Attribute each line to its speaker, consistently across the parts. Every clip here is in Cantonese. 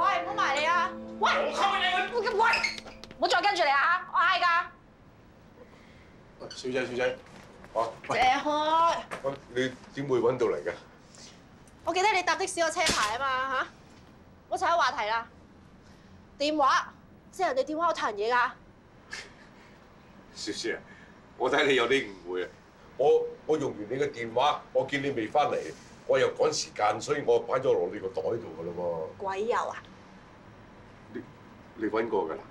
Speaker 1: 喂，唔好埋嚟啊！喂，喂，唔好再跟住你啊！我嗌㗎。
Speaker 2: 小姐，
Speaker 1: 借開。
Speaker 2: 喂，你點會揾到嚟嘅？
Speaker 1: 我記得你搭的士個車牌啊嘛嚇，我岔開話題啦。電話，即係人哋電話有彈嘢㗎。
Speaker 2: 小姐，我睇你有啲誤會啊！我用完你嘅電話，我見你未翻嚟，我又趕時間，所以我擺咗落你個袋度㗎啦喎。
Speaker 1: 鬼有啊！
Speaker 2: 你揾過㗎啦？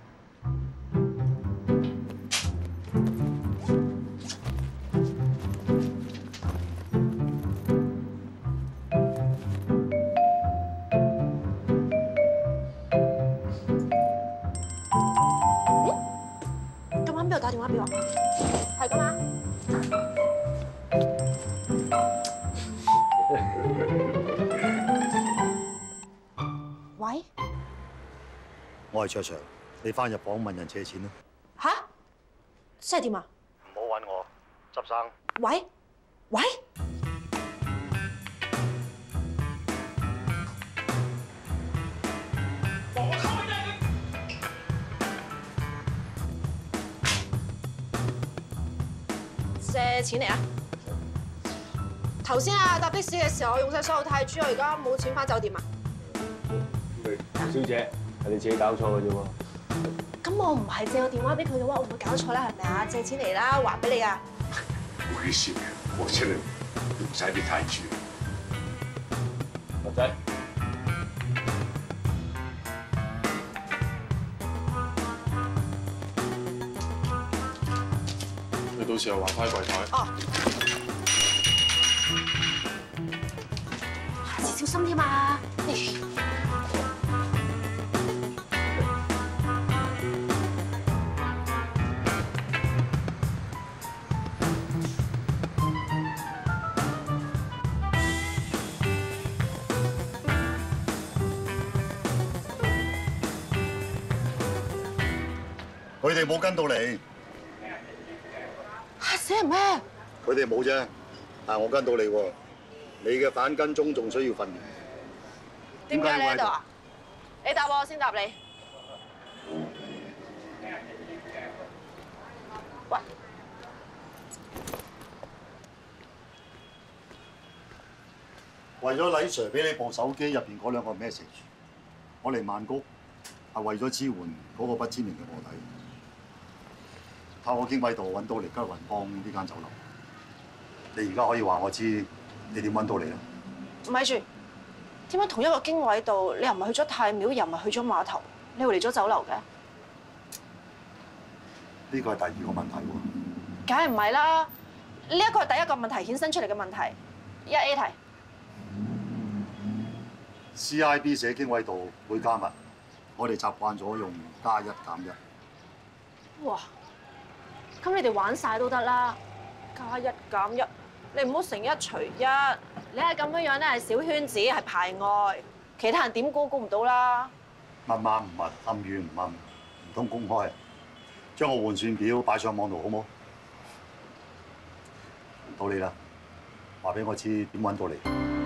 Speaker 1: 今晚邊度打電話俾我？係㗎嘛？喂？
Speaker 3: 我係卓 Sir，你翻入房問人借錢啦。
Speaker 1: 吓？即係點啊？
Speaker 3: 唔好揾我，執生。
Speaker 1: 喂？喂？借錢嚟啊！頭先啊搭的士嘅時候，我用晒所有泰銖，我而家冇錢翻酒店啊！
Speaker 4: 小姐，係你自己搞錯嘅啫喎。
Speaker 1: 咁我唔係借個電話俾佢嘅話，我唔會搞錯啦，係咪啊？借錢嚟啦，還俾你啊！
Speaker 2: 唔好意思，我真係用晒啲泰銖。
Speaker 4: 樂仔，
Speaker 5: 你到時候還翻櫃台。
Speaker 1: 哦，下次小心啲嘛！
Speaker 3: 佢哋冇跟到你，
Speaker 1: 嚇死人咩？
Speaker 3: 佢哋冇啫，但係我跟到你喎。你嘅反跟蹤仲需要訓練。
Speaker 1: 點解你喺度啊？你答我先答你。喂，
Speaker 3: 為咗禮 Sir 俾你部手機入邊嗰兩個 message， 我嚟曼谷係為咗支援嗰個不知名嘅臥底。透過經緯度揾到嚟吉雲邦呢間酒樓，你而家可以話我知你點揾到你啦？
Speaker 1: 咪住，點解同一個經緯度，你又唔係去咗太廟，又唔係去咗碼頭，你會嚟咗酒樓嘅？
Speaker 3: 呢個係第二個問題喎。
Speaker 1: 梗係唔係啦，呢一個係第一個問題衍生出嚟嘅問題。1A 題
Speaker 3: CIB 寫經緯度會加密，我哋習慣咗用加1減1。
Speaker 1: 哇！咁你哋玩晒都得啦，加1減1，你唔好乘1除1。你係咁樣樣咧，係小圈子，係排外，其他人點估唔到啦。
Speaker 3: 密碼唔密，暗語唔暗，唔通公開？將個換算表擺上網度好冇？到你啦，話俾我知點揾到你。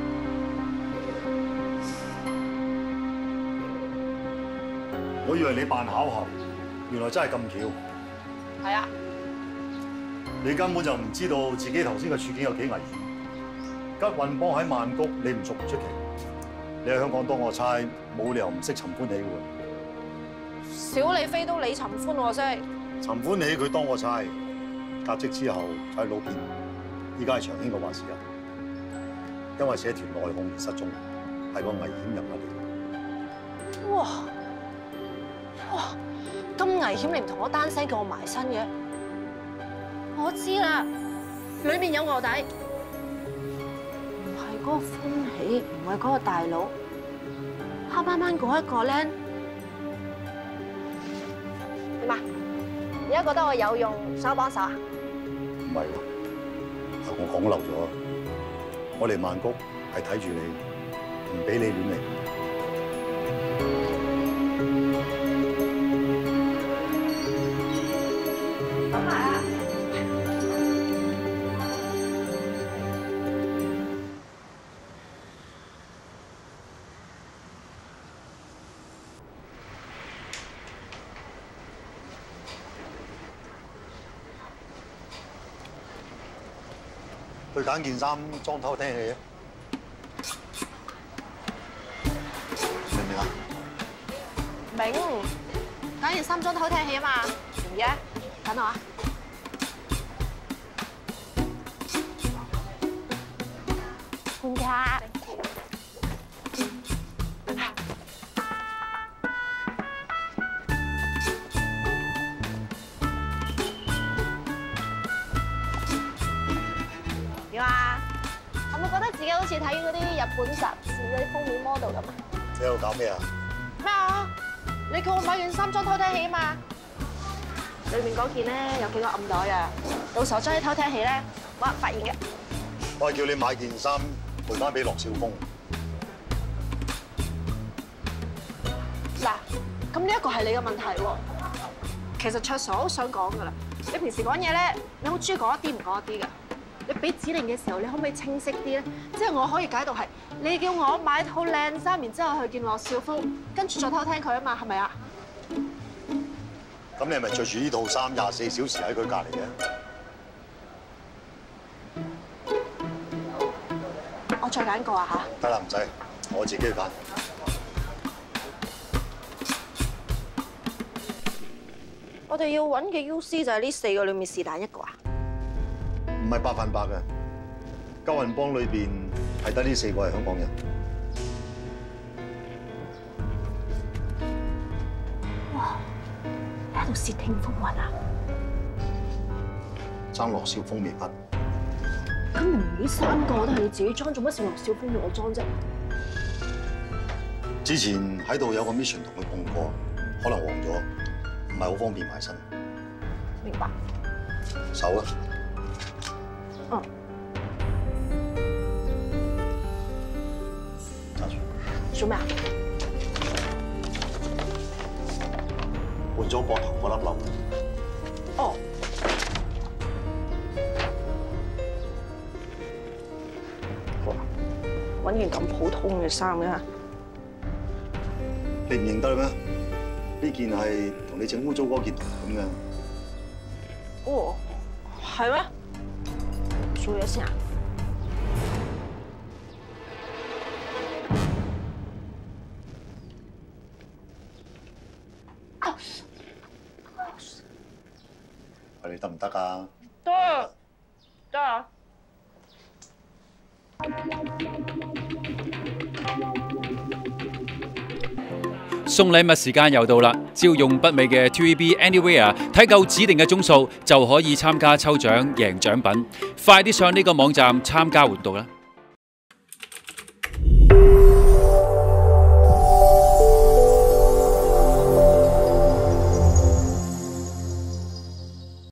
Speaker 3: 我以為你扮巧合，原來真係咁巧。
Speaker 1: 係啊。
Speaker 3: 你根本就唔知道自己頭先嘅處境有幾危險。吉雲邦喺曼谷，你唔熟唔出奇。你喺香港當我差，冇理由唔識尋歡喜喎。
Speaker 1: 小李飛都李尋歡喎，識。
Speaker 3: 尋歡喜佢當我差，革職之後就喺路邊，依家係長興嘅話事人，因為寫團內訌而失蹤，係個危險人物嚟。
Speaker 1: 哇！哇！咁危險，你唔同我單聲叫我埋身嘅？我知啦，裏面有臥底，唔係嗰個歡喜，唔係嗰個大佬，黑掹掹嗰一個咧，點啊？而家覺得我有用，想我幫手啊？
Speaker 3: 唔係喎，係我講漏咗。我嚟曼谷係睇住你，唔俾你亂嚟。 去揀件衫裝偷聽戲啊！明唔明啊？
Speaker 1: 明，揀件衫裝偷聽戲啊嘛，唔嘅，等我啊。換卡。點啊？有冇覺得自己好似睇嗰啲日本雜誌嗰啲封面 model 咁啊？
Speaker 3: 你喺度搞咩啊？
Speaker 1: 咩啊？你叫我買件衫裝偷聽器啊嘛？裏面嗰件咧有幾個暗袋啊，到時候將啲偷聽器咧冇人發現嘅。
Speaker 3: 我係叫你買件衫賠翻俾樂少峰。
Speaker 1: 嗱，咁呢一個係你嘅問題喎。其實卓 Sir 我都想講噶啦，你平時講嘢咧，你好中意講一啲唔講一啲㗎。你俾指令嘅時候，你可唔可以清晰啲咧？即係我可以解讀係你叫我買套靚衫，然之後去見樂少峰，跟住再偷聽佢啊嘛，係咪啊？
Speaker 3: 咁你係咪着住呢套衫24小時喺佢隔離嘅？
Speaker 1: 我再揀個啊嚇！
Speaker 3: 得啦，唔使，我自己去揀。
Speaker 1: 我哋要揾嘅 UC 就係呢4個裡面是但一個啊？
Speaker 3: 唔係100%嘅，交運幫裏邊係得呢4個係香港人。
Speaker 1: 哇！你喺度竊聽風雲啊？
Speaker 3: 爭樂少峰未畢。
Speaker 1: 咁明明呢3個都係你自己裝，做乜事樂少峰要我裝啫？
Speaker 3: 之前喺度有個 mission 同佢碰過，可能黃咗，唔係好方便埋身。
Speaker 1: 明白。
Speaker 3: 手啊！
Speaker 1: 嗯。
Speaker 3: 揸住。
Speaker 1: 做咩啊？
Speaker 3: 換咗膊頭嗰粒鈕。
Speaker 1: 哦。揾件咁普通嘅衫嘅，
Speaker 3: 你唔認得咩？呢件係同你整污糟嗰件同咁嘅。
Speaker 1: 哦，係咩？做嘢先啊！
Speaker 3: 喂，你得唔得啊？
Speaker 1: 得，得啊！
Speaker 6: 送禮物時間又到啦！只要用北美嘅 TVB Anywhere 睇夠指定嘅鐘數，就可以參加抽獎贏獎品。快啲上呢個網站參加活動啦！